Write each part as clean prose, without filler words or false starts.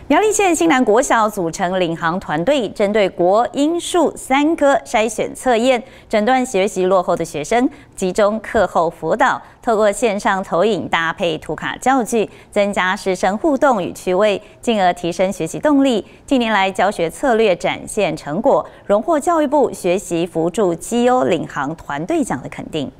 苗栗县新南国小组成领航团队，针对国英数3科筛选测验，诊断学习落后的学生，集中课后辅导，透过线上投影搭配图卡教具，增加师生互动与趣味，进而提升学习动力。近年来教学策略展现成果，荣获教育部学习扶助绩优领航团队奖的肯定。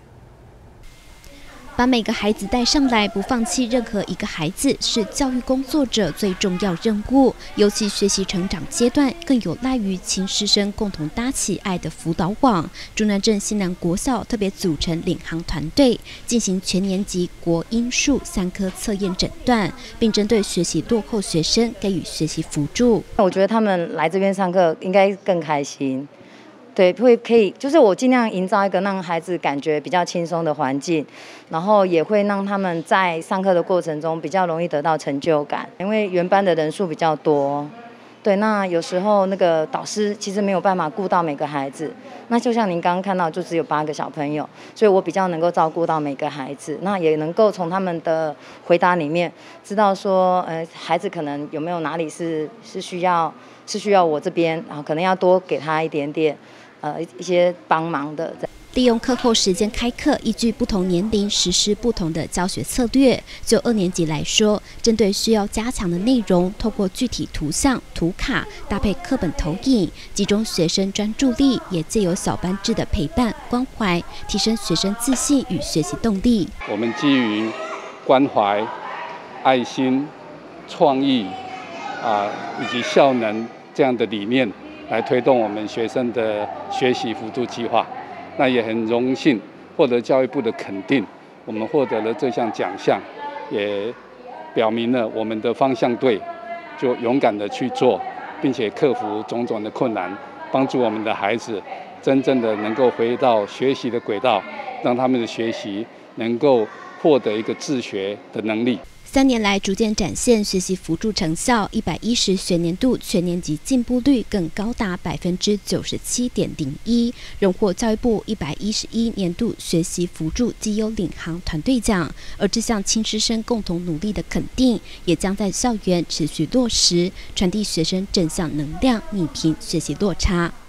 把每个孩子带上来，不放弃任何一个孩子，是教育工作者最重要任务。尤其学习成长阶段，更有赖于亲师生共同搭起爱的辅导网。竹南镇新南国小特别组成领航团队，进行全年级国英数3科测验诊断，并针对学习落后学生给予学习辅助。 我觉得他们来这边上课应该更开心。 对，可以，就是我尽量营造一个让孩子感觉比较轻松的环境，然后也会让他们在上课的过程中比较容易得到成就感。因为原班的人数比较多，对，那有时候那个导师其实没有办法顾到每个孩子。那就像您刚刚看到，就只有8个小朋友，所以我比较能够照顾到每个孩子，那也能够从他们的回答里面知道说，孩子可能有没有哪里是需要我这边，然后可能要多给他一点点。 一些帮忙的， 利用课后时间开课，依据不同年龄实施不同的教学策略。就2年级来说，针对需要加强的内容，透过具体图像、图卡搭配课本投影，集中学生专注力，也借由小班制的陪伴关怀，提升学生自信与学习动力。 我们基于关怀、爱心、创意以及效能这样的理念。 来推动我们学生的学习辅助计划，那也很荣幸获得教育部的肯定，我们获得了这项奖项，也表明了我们的方向对，就勇敢的去做，并且克服种种的困难，帮助我们的孩子真正的能够回到学习的轨道，让他们的学习能够获得一个自学的能力。 3年来逐渐展现学习辅助成效，110学年度全年级进步率更高达97.01%，荣获教育部111年度学习辅助绩优领航团队奖。而这项亲师生共同努力的肯定，也将在校园持续落实，传递学生正向能量，弭平学习落差。